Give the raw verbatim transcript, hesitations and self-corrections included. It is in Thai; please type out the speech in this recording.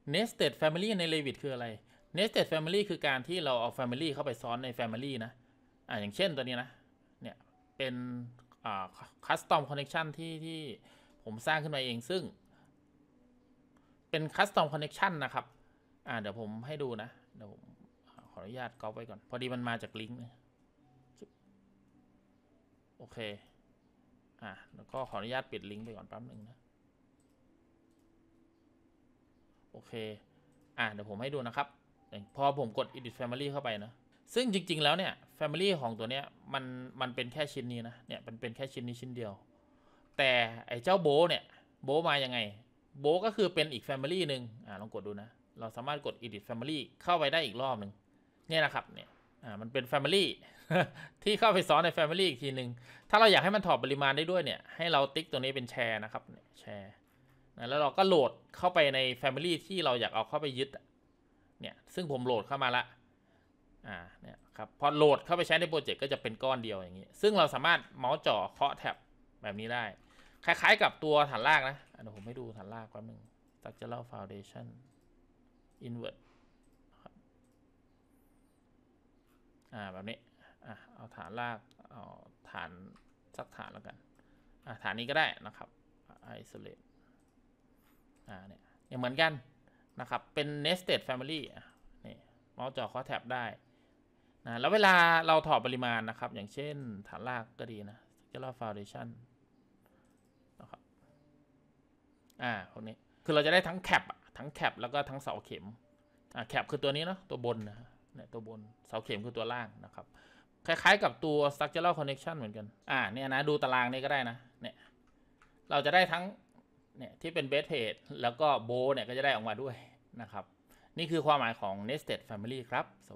nested family ใน Revit คืออะไร nested family คือการที่เราเอา family เข้าไปซ้อนใน family นะอ่าอย่างเช่นตัวนี้นะเนี่ยเป็นอ่า custom connection ที่ที่ผมสร้างขึ้นมาเองซึ่งเป็น custom connection นะครับอ่าเดี๋ยวผมให้ดูนะเดี๋ยวผมขออนุญาตก๊อปไว้ก่อนพอดีมันมาจากลิงก์โอเคอ่าแล้วก็ขออนุญาตปิดลิงก์ไปก่อนแป๊บนึงนะโอเคอ่าเดี๋ยวผมให้ดูนะครับพอผมกด edit family เข้าไปนะซึ่งจริงๆแล้วเนี่ย family ของตัวเนี้ยมันมันเป็นแค่ชิ้นนี้นะเนี่ยมันเป็นแค่ชิ้นนี้ชิ้นเดียวแต่ไอ้เจ้าโบเนี่ยโบมายังไงโบก็คือเป็นอีก family หนึ่งอ่าลองกดดูนะเราสามารถกด edit family เข้าไปได้อีกรอบหนึ่งเนี่ยนะครับเนี่ยอ่ามันเป็น family ที่เข้าไปซ้อนใน family อีกทีหนึ่งถ้าเราอยากให้มันถอดปริมาณได้ด้วยเนี่ยให้เราติ๊กตัวนี้เป็นแชร์นะครับแชร์นะแล้วเราก็โหลดเข้าไปใน family ที่เราอยากเอาเข้าไปยึดเนี่ยซึ่งผมโหลดเข้ามาละอ่าเนี่ยครับพอโหลดเข้าไปใช้ในโปรเจกต์ก็จะเป็นก้อนเดียวอย่างนี้ซึ่งเราสามารถเมาส์จ่อเคาะแท็บแบบนี้ได้คล้ายๆกับตัวฐานรากนะเดี๋ยวผมให้ดูฐานรากแป๊บนึง structural foundation invert ครับอ่าแบบนี้อ่ะเอาฐานรากเอาฐานสักฐานแล้วกันอ่าฐานนี้ก็ได้นะครับ isolate อ่าเนี่ยเหมือนกันนะครับเป็น nested family นี่เมาส์จ่อเคาะแท็บได้นะแล้วเวลาเราถอดปริมาณนะครับอย่างเช่นฐานรากก็ดีนะ structural foundation นะครับอ่าพวกนี้คือเราจะได้ทั้งแคปทั้งแคปแล้วก็ทั้งเสาเข็มอ่าแคปคือตัวนี้เนาะตัวบนนะเนี่ยตัวบนเสาเข็มคือตัวล่างนะครับคล้ายๆกับตัว structural connection เหมือนกันอ่าเนี่ยนะดูตารางนี้ก็ได้นะเนี่ยเราจะได้ทั้งเนี่ยที่เป็น base plate แล้วก็โบเนี่ยก็จะได้ออกมาด้วยนะครับนี่คือความหมายของ nested family ครับ